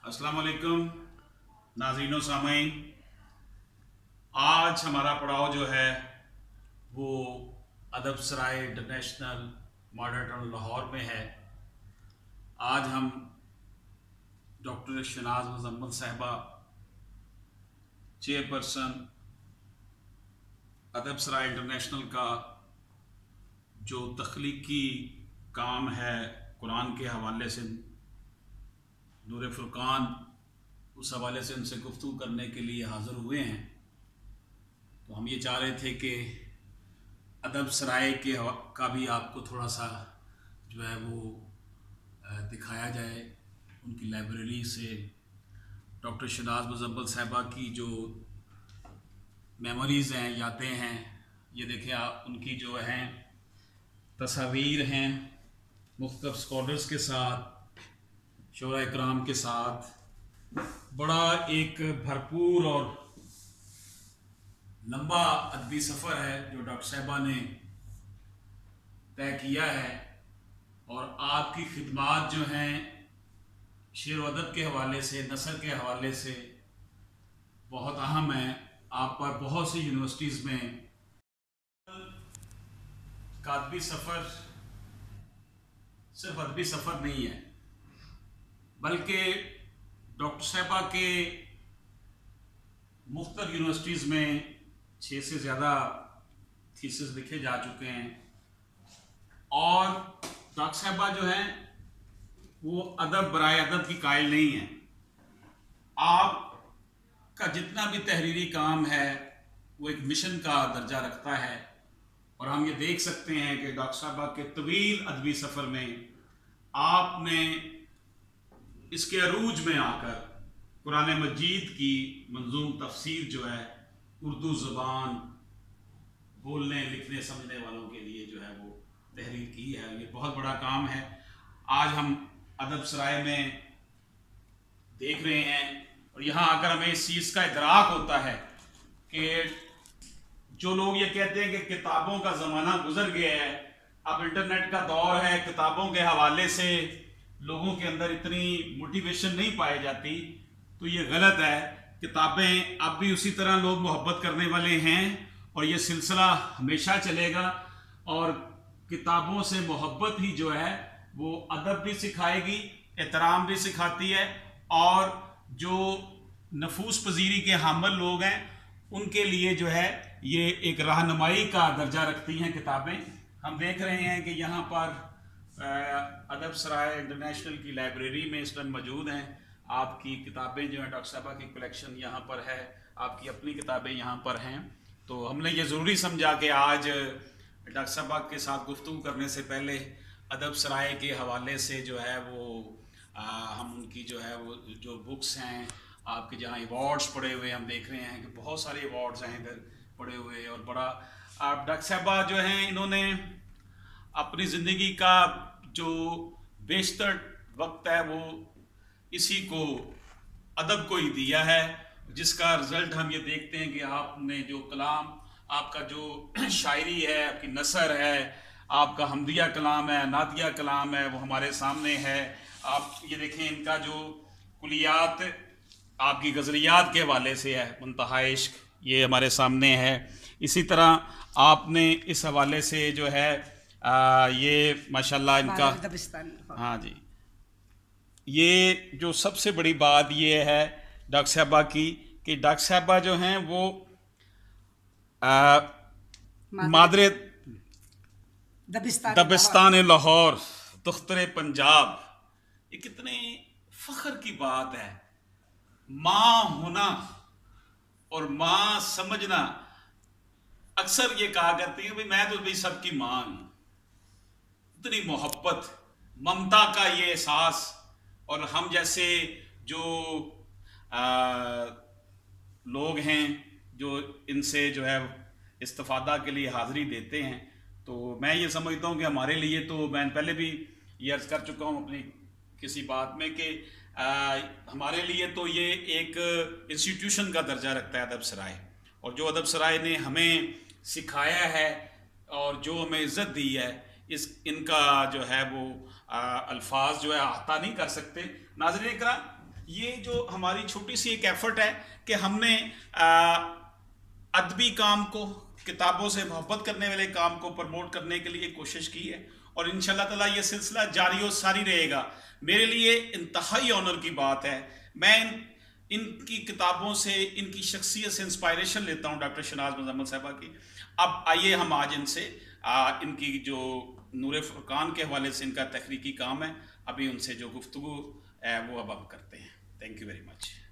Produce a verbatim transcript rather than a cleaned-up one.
अस्सलाम वालेकुम नाज़रीन सामीन। आज हमारा पड़ाव जो है वो Adab Sarai international modern town Lahore में है। आज हम डॉक्टर शनाज मुजम्मल साहिबा, चेयरपर्सन अदब सराय इंटरनेशनल का जो तख्लीकी काम है कुरान के हवाले से, नूर फुरकान, उस हवाले से उनसे गुफ्तगू करने के लिए हाज़िर हुए हैं। तो हम ये चाह रहे थे कि अदब सराय के का भी आपको थोड़ा सा जो है वो दिखाया जाए। उनकी लाइब्रेरी से डॉक्टर शनाज मुजम्मल साहिबा की जो मेमोरीज़ हैं, यादें हैं, ये देखें आप, उनकी जो हैं तस्वीर हैं मुख्तलिफ स्कॉलर्स के साथ, शोरा इकराम के साथ। बड़ा एक भरपूर और लंबा अदबी सफ़र है जो डॉक्टर साहिबा ने तय किया है, और आपकी खिदमात जो हैं शेर व अदब के हवाले से, नसर के हवाले से बहुत अहम है। आप पर बहुत सी यूनिवर्सिटीज़ में का अदबी सफ़र सिर्फ अदबी सफ़र नहीं है, बल्कि डॉक्टर साहिबा के मुख्तलिफ यूनिवर्सिटीज़ में छः से ज़्यादा थीसिस लिखे जा चुके हैं। और डॉक्टर साहिबा जो हैं वो अदब बराए अदब की कायल नहीं है। आपका जितना भी तहरीरी काम है वो एक मिशन का दर्जा रखता है, और हम ये देख सकते हैं कि डॉक्टर साहिबा के तवील अदबी सफ़र में आपने इसके अरूज में आकर कुरान मजीद की मंजूम तफसीर जो है उर्दू ज़बान बोलने, लिखने, समझने वालों के लिए जो है वो तहरीर की है। ये बहुत बड़ा काम है। आज हम अदब सराय में देख रहे हैं, और यहाँ आकर हमें इस चीज़ का इदराक होता है कि जो लोग ये कहते हैं कि किताबों का ज़माना गुजर गया है, अब इंटरनेट का दौर है, किताबों के हवाले से लोगों के अंदर इतनी मोटिवेशन नहीं पाई जाती, तो ये गलत है। किताबें अब भी उसी तरह लोग मोहब्बत करने वाले हैं, और ये सिलसिला हमेशा चलेगा। और किताबों से मोहब्बत ही जो है वो अदब भी सिखाएगी, एहतराम भी सिखाती है, और जो नफूस पजीरी के हामिल लोग हैं उनके लिए जो है ये एक रहनुमाई का दर्जा रखती हैं किताबें। हम देख रहे हैं कि यहाँ पर अदब सराय इंटरनेशनल की लाइब्रेरी में इस टाइम मौजूद हैं। आपकी किताबें जो हैं, डॉक्टर साहिबा की कलेक्शन यहाँ पर है, आपकी अपनी किताबें यहाँ पर हैं। तो हमने ये ज़रूरी समझा कि आज डॉक्टर साहिबा के साथ गुफ्तगू करने से पहले अदब सराय के हवाले से जो है वो आ, हम उनकी जो है वो जो बुक्स हैं, आपके जहाँ अवार्ड्स पड़े हुए हम देख रहे हैं कि बहुत सारे अवार्ड्स हैं इधर पड़े हुए। और बड़ा आप डॉक्टर साहिबा जो हैं इन्होंने अपनी ज़िंदगी का जो बेशतर वक्त है वो इसी को, अदब को ही दिया है, जिसका रिज़ल्ट हम ये देखते हैं कि आपने जो कलाम, आपका जो शायरी है, आपकी नसर है, आपका हमदिया कलाम है, नादिया कलाम है, वो हमारे सामने है। आप ये देखें, इनका जो कुलियात आपकी गज़लियात के हवाले से है, मुंतहा इश्क, ये हमारे सामने है। इसी तरह आपने इस हवाले से जो है आ, ये माशाल्लाह इनका, हाँ जी, ये जो सबसे बड़ी बात ये है डॉक्टर साहिबा की कि डॉक्टर साहिबा जो हैं वो मादरे दबिस्तान लाहौर, दुख्तर पंजाब। ये कितने फ़ख्र की बात है। माँ होना और माँ समझना, अक्सर ये कहा करती है भाई मैं तो भाई सबकी माँ हूँ। इतनी मोहब्बत, ममता का ये एहसास, और हम जैसे जो आ, लोग हैं जो इनसे जो है इस्तिफादा के लिए हाज़िरी देते हैं, तो मैं ये समझता हूँ कि हमारे लिए, तो मैं पहले भी ये अर्ज़ कर चुका हूँ अपनी किसी बात में कि हमारे लिए तो ये एक इंस्टीट्यूशन का दर्जा रखता है अदब सराय। और जो अदब सराय ने हमें सिखाया है और जो हमें इज़्ज़त दी है, इस इनका जो है वो अल्फाज जो है अता नहीं कर सकते। नाज़रीन इकराम, ये जो हमारी छोटी सी एक एफर्ट है कि हमने अदबी काम को, किताबों से मोहब्बत करने वाले काम को प्रमोट करने के लिए कोशिश की है, और इंशाल्लाह ताला ये सिलसिला जारी और सारी रहेगा। मेरे लिए इंतहाई ऑनर की बात है, मैं इन, इनकी किताबों से, इनकी शख्सियत से इंस्पायरेशन लेता हूँ, डॉक्टर शहनाज मुज़म्मिल साहिबा की। अब आइए हम आज इनसे आ, इनकी जो नूर फुरकान के हवाले से इनका तहरीकी काम है, अभी उनसे जो गुफ्तगू है वो अब हम करते हैं। Thank you very much.